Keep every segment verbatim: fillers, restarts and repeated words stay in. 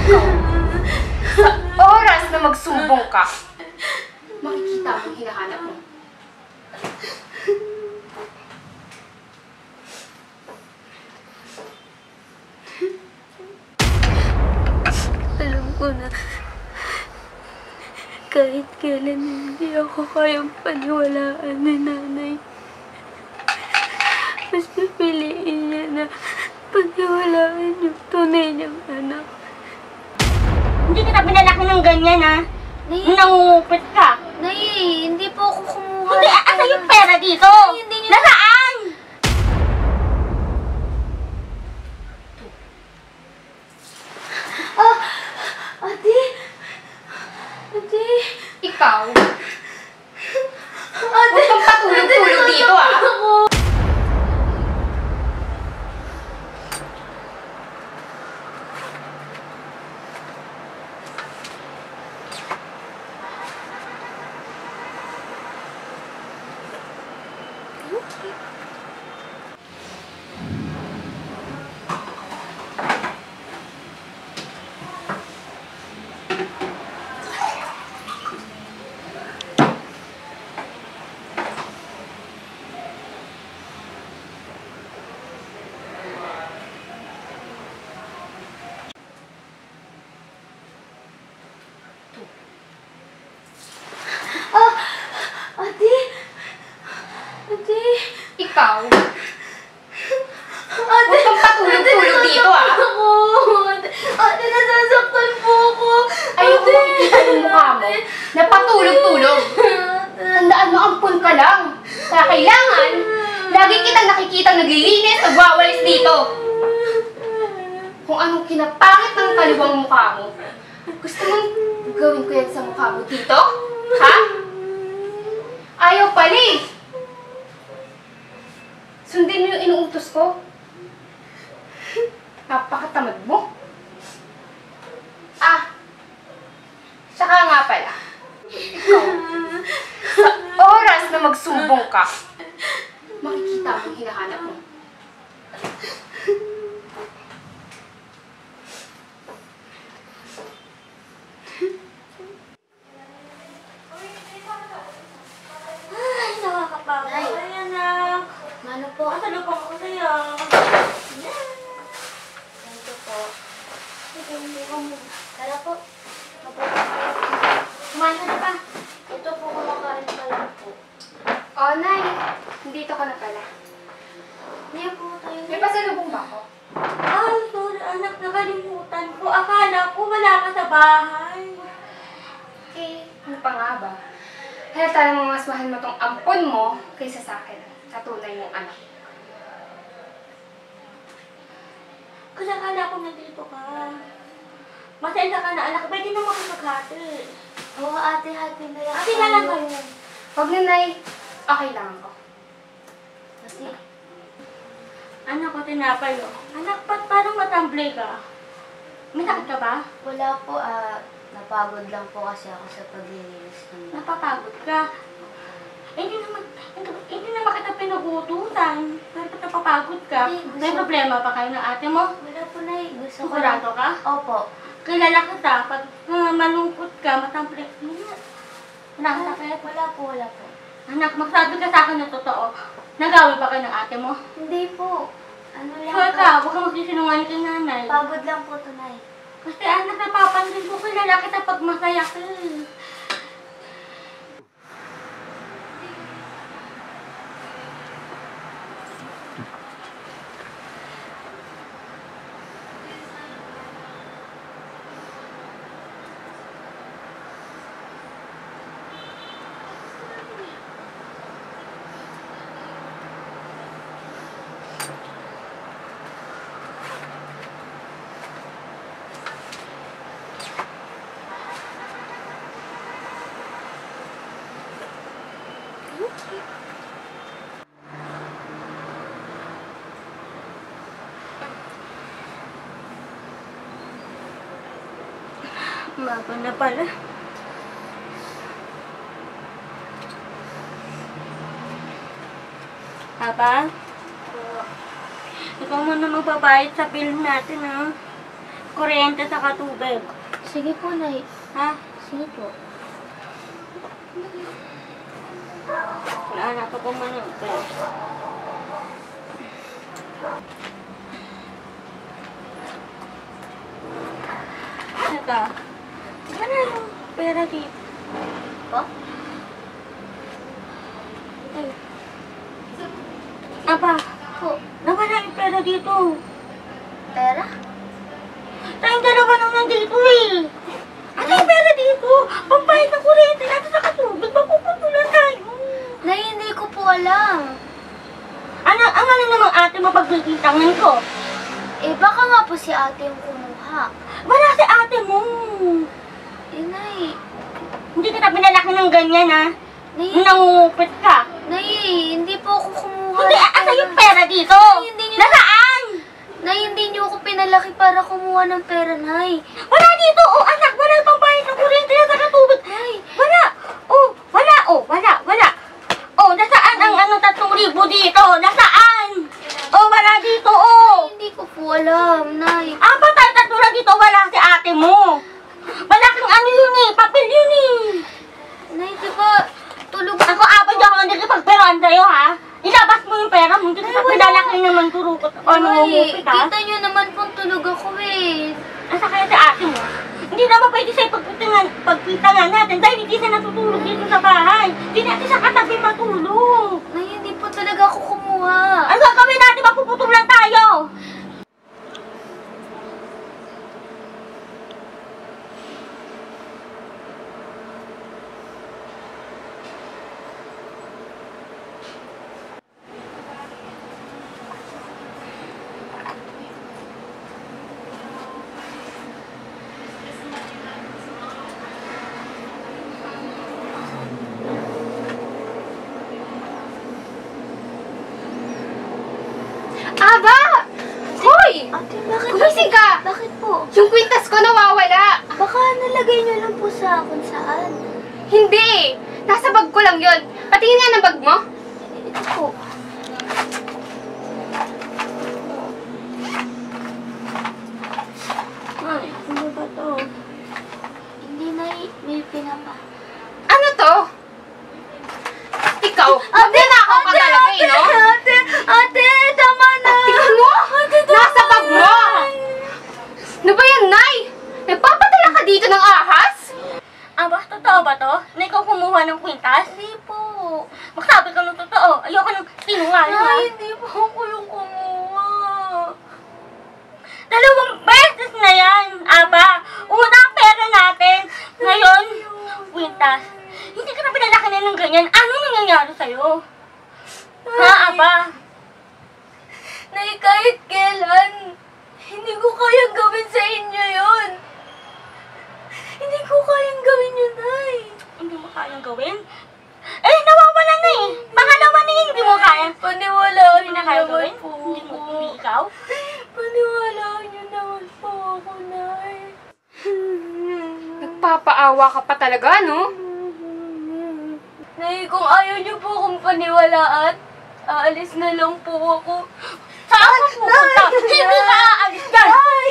Ikaw, sa oras na magsumbong ka, makikita mo ang hinahanap mo. Alam ko na kahit kailan hindi ako kayang paniwalaan ni nanay. Mas pipiliin niya na paniwalaan yung tunay niyang anak. Hindi kita pinalaki ng ganyan, ha? Nay, Nangungupit ka. Nay, hindi po ako kumuha. Hindi, asa yung pera dito? Nay, hindi niyo... Nasaan? Ah! Ate! Ate! Ikaw, Ate! huwag kang patulog-tulog dito, ah. Ako! Ah! Ate! Ate! Ikaw, Ate! huwag kang patulog-tulog dito, ah. Ako! Ate! Ate, nasasaktan po ako! Ayoko makikita yung mukha mo na patulog-tulog. Tandaan mo, ampun ka lang. Kaya kailangan, lagi kitang nakikita naglilinis, nagwawalis dito. Kung anong kinapangit ng kaliwang mukha mo, gusto mong gawin ko yan sa mukha mo dito? Ha? Ayaw pala eh. Sundin mo yung inuutos ko. Napakatamad mo. Ah, saka nga pala. Ikaw, sa oras na magsumbong ka, makikita mo ang hinahanap mo. Ay, nakakapagod. Nay. Ay, anak. Ano po? Masalubong ko sa'yo. Ito po. Tara po. Kumain ka na ba? Ito po, kumakain pa lang po. Oh, Nay, dito ka na pala. Hindi po tayo. May pasalubong ba ako? Ay, sorry anak, nakalimutan ko. Akala ko wala ka sa bahay. Eh, ano pa nga ba? Halata namang mas mahal mo tong ampon mo kaysa sa akin, sa tunay mong anak. Kasi akala ko nandito ka. Masaya ka na anak, pwede naman ako maghati. Oo, ate, hati na yan. Ate na lang kayo. Huwag na, Nay. Okay lang ako. Kasi, Anak ko, tinapay mo. Anak, ba't parang matamblay ka? May sakit ka ba? wala po, ah, napagod lang po kasi ako sa paglilinis ng bahay. Napapagod ka. Eh, hindi naman, hindi, hindi naman kita pinagututan. Pero ba't napapagod ka? Ay, gusto- May problema pa kayo ng ate mo? Wala po, Nay. Gusto ko Sigurado ka? Opo. Kilala kita. Pag uh, malungkot ka, matamblay ka. Wala kang sakit? Wala po, wala po. Anak, magsabi ka sa akin na totoo. Nagawi pa kayo ng ate mo? Hindi po. Ano lang Sure po. ka, huwag kang magsisinungaling kay nanay. Pagod lang po to, Nay. Kasi anak, napapansin ko, kilala kita pag masaya ka. Bago na pala. Papa? Ikaw muna magbabayad sa bill natin, ha? kuryente sa katubig. Sige po, Nay. Ha? Sige po. Wala na pa pong manong. Saka, ano yung pera dito? Po? Ay. Apa, Po. nawala yung pera dito. Pera? Tayong dalawa nang nandito eh. Ano yung pera dito? Pambayad ng kuryente natin sa katubig. Mapuputulan tayo. Nay, hindi ko po alam. Ano, ang ano namang ate mo pagbibitangan ko? Eh, baka nga po si ate yung kumuha. Wala si ate mo. Eh, Nay. Hindi kita pinalaki ng ganyan ha. Nay, Nangungupit ka. Nay, hindi po ako kumuha. Hindi, ng asa pera. yung pera dito? Ay, hindi niyo- Nasaan? Nay, hindi niyo ako pinalaki para kumuha ng pera, Nay. Wala dito. Oh, anak, wala pang bayad ng kuryente na sa katubig. Nay, Wala. Oh, wala. Oh, wala, wala. Oh, nasaan ang ano tatlong ribo dito? Nasaan? Oh, wala dito. Oh. hindi ko po alam, Nay. Ah, patay tatulad dito. Wala si ate mo. Wala kang ano yun eh. Papel yun eh. Nay, di ba, tulog Ako, apat yung ako nakipagperoan sa'yo, ha? Ilabas mo yung pera mo. Hindi ka pinalaki naman turukot. Ano mo Nay, mupit, ha? kita niyo naman pong tulog ako eh. Asa kaya si ate mo? Hindi naman pwede sa'yo pagpitangan, pagpitangan natin dahil hindi siya natutulog dito sa bahay. Hindi natin sa katabi matulog. Nay, hindi po talaga ako kumuha. Ano gagawin natin? Mapuputol lang tayo. Aba! Hoy! Ate, bakit? Gumising ka! Bakit po? Yung kwintas ko nawawala! Baka nalagay niyo lang po sa kung saan. Hindi! Nasa bag ko lang yon. Patingin nga ng bag mo. Ito po. Ay, ano ba to? Hindi, Nay. May pinapa. Ano to? Ikaw, magnanakaw ka talaga eh, no? Ate! Ate! Tama na! Tingnan mo! Nasa bag mo! Ano ba yan, Nay? Nagpapadala ka dito ng ahas? Ah, ba? Totoo ba to? Na ikaw kumuha ng kwintas? Hindi po. Magsabi ka ng totoo. Ayoko ng sinungaling, ha? Nay, hindi po ako yung kumuha. Dalawang beses na yan, Aba. Una ang pera natin. Ngayon, kwintas. Hindi ka na pinalaki na ng ganyan. Anong nangyayari sa'yo? Ha, Aba? Nay, kahit kailan, hindi ko kayang gawin sa inyo yun. Hindi ko kayang gawin yun, Nay. Hindi mo kayang gawin? Eh, nawawala na eh. Pangalawa na yun, hindi mo kaya. Paniwalaan Hindi niyo na kaya naman gawin? po Hindi mo, ako. hindi ikaw? Paniwalaan niyo naman po ako, Nay. Nagpapaawa ka pa talaga, no? Nay, kung ayaw niyo po akong paniwalaan, aalis na lang po ako. Saan ka pupunta? Hindi ka aalis dyan!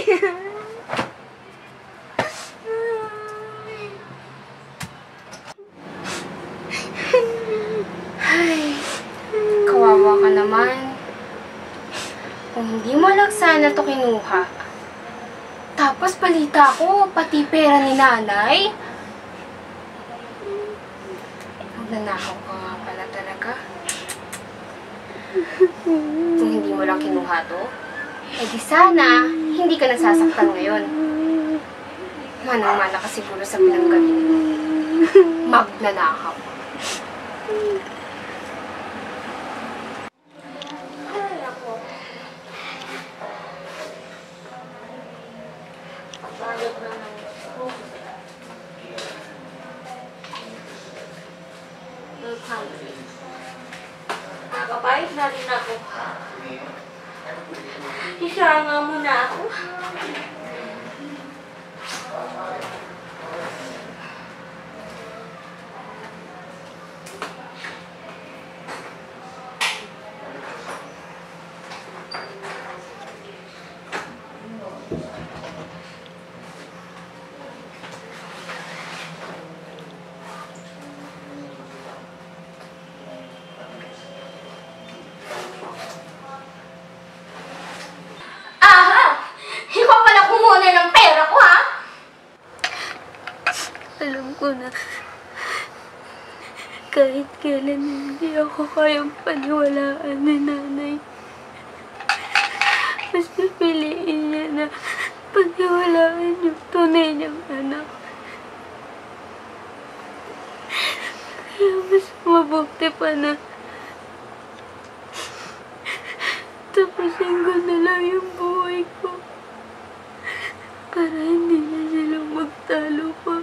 Ay, kawawa ka naman. Kung hindi mo lang sana to kinuha, tapos balita ko, pati pera ni nanay. Magnanakaw ka nga pala talaga. Kung hindi mo lang kinuha to, eh di sana, hindi ka nasasaktan ngayon. Manang-mana ka siguro sa pinanggaling mo. Magnanakaw. Ay, ako. Bayad na ng ako. eight hundred. Nakapayad na rin ako. Isanga mo na ako. ko na kahit kailan hindi ako kayang paniwalaan ni nanay. Mas pipiliin niya na paniwalaan yung tunay niyang anak. Kaya mas mabuti pa na tapusin ko na lang yung buhay ko para hindi na silang magtalo pa.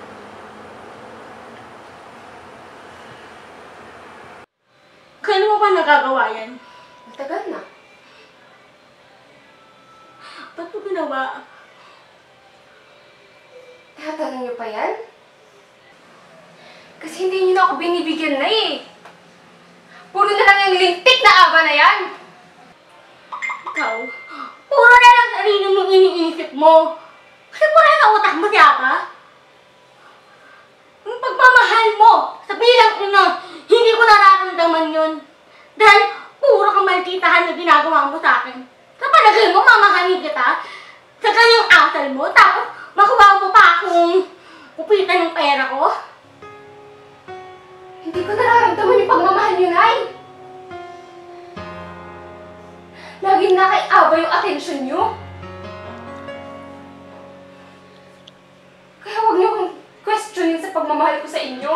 Kailan mo ba nagagawa yan? Matagal na. Ba't mo ginawa? Tatanong niyo pa yan? Kasi hindi niyo na ako binibigyan na eh. Puro na lang yung lintik na aba na yan. Ikaw, puro na lang sarili mong iniisip mo. Kasi puro na utak mo siya ka. Yung pagmamahal mo sa bilang ina, hindi ko nararamdaman yun. Dahil puro kang malkitahan na ginagawa mo sa akin. Sa palagay mo, mamahalin kita sa ganyang asal mo, tapos makuha mo pa akong kupitan ng pera ko. Hindi ko nararamdaman yung pagmamahal niyo, Nay. Laging nakaiaba yung atensyon niyo. Kaya huwag niyo kong questionin sa pagmamahal ko sa inyo.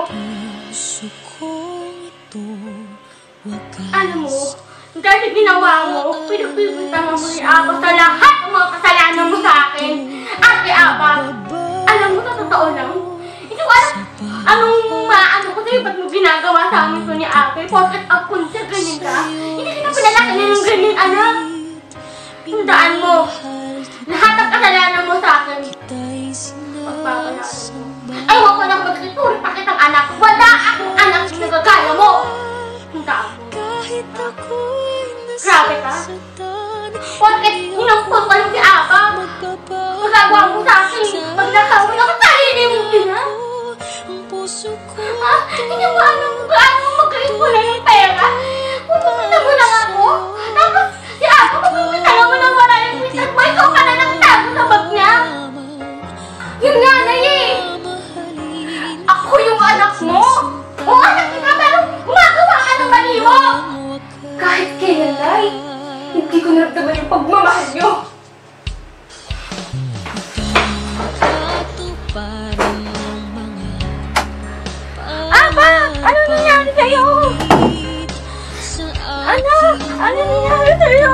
Alam mo, dahil ginawa mo, pinagpipintangan mo rin ako sa lahat ng mga kasalanan mo sa akin. Ate Aba, alam mo, sa totoo lang, hindi ko alam anong maano ko sa'yo, ba't mo ginagawa sa amin ko ni Ate? Porket up siya, ganyan ka? Hindi kita pinalaki na ng ganyan, anak. Tandaan mo, lahat ng kasalanan mo sa akin, pagpapalaan mo. Ay, huwag ko nang magkituri pa kitang anak. Wala akong anak na nagagaya mo. Tandaan mo. Grabe ka. Porket inampun ka lang si Aba. Magagawa mo sa akin. Magnakawin ako sa sarili mong ina. Ha? Hindi mo alam kung gaano mag-grade mo na yung pera. Pupunta mo lang ako. Tapos si Aba, pupunta lang mo lang wala yung winter mo. Ikaw ka na nagtago sa bag niya. Yun nga, Nay eh. Ako yung anak mo. Oo, anak kita, pero gumagawa ka ng mali mo. Kahit kailan, Nay, hindi ko naramdaman yung pagmamahal niyo. Aba! Ano nangyari sa'yo? Anak! Ano nangyari sa'yo?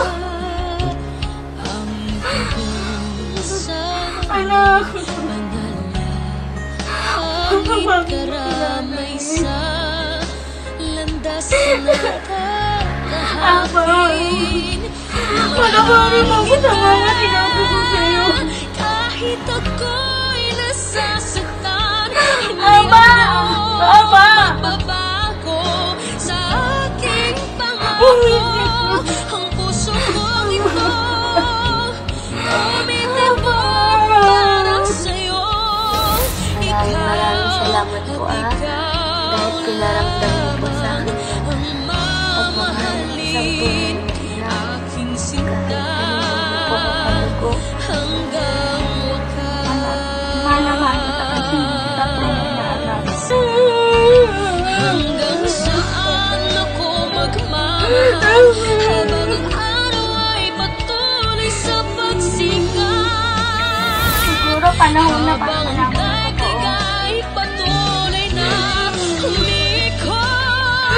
Anak! Aba! Panawarin mo ko sa mga sinabi ko sa'yo. Kahit ako'y nasasaktan, Aba! Aba! Magbabago sa aking pangako. Ang puso kong ito, umitibok para sa'yo. Maraming maraming salamat po ah. Dahil pinaramdam niyo po sa akin ang pagmamahal ng isang tunay na ina. Kahit kanina po ako kalugo. Mahal-mahal kita kasi hindi kita po inaanak. Hanggang saan ako magmahal habang ang araw ay patuloy sa pagsikat. Siguro panahon na para malaman ko po. Patuloy na umikot.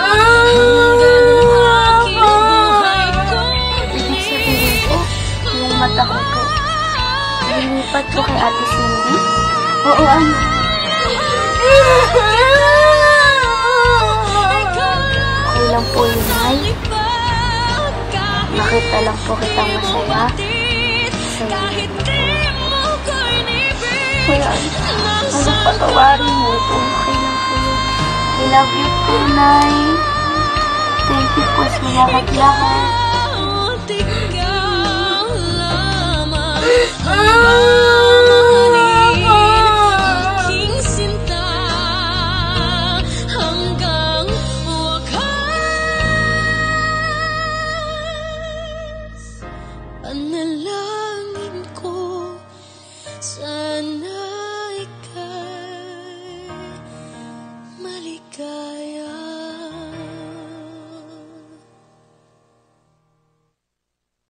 Ibig sabihin po, yung mata ko po, lumipat po kay Ate Cindy? Oo, ano? Okay lang po yun, Nay. Nakita lang po kitang masaya. Masaya naman po. Kaya, ano patawarin mo po? Okay lang po yun. I love you po, Nay. Thank you po sa lahat-lahat. Aking sinta hanggang wakas. Panalangin ko sana ika'y maligaya.